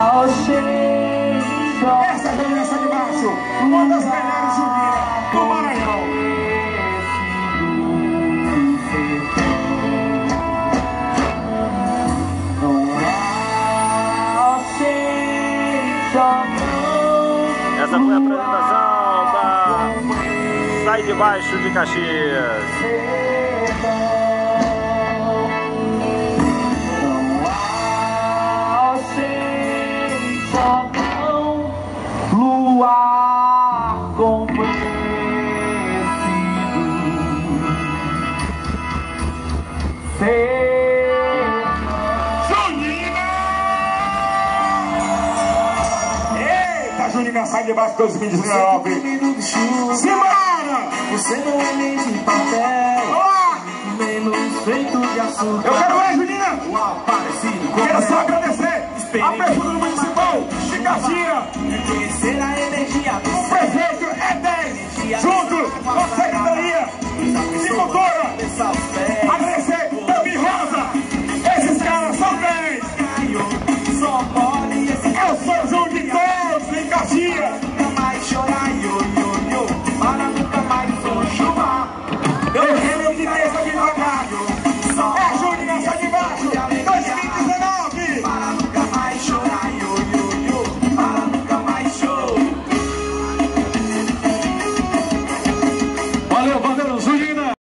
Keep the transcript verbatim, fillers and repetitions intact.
Essa é a essa de baixo, uma das melhores juninas do Maranhão. Essa foi a apresentação da Sai de Baixo de Caxias. Luar compreensível, Junina! Eita, Junina, Sai de Baixo dois mil e dezenove. Simbora! você não é nem de papel, menos feito de açúcar. Eu quero ver, Junina! O aparecido, Quero só agradecer a Prefeitura Municipal de Caxias. conhecer a energia do O prefeito é dez, junto com a Secretaria de Cultura.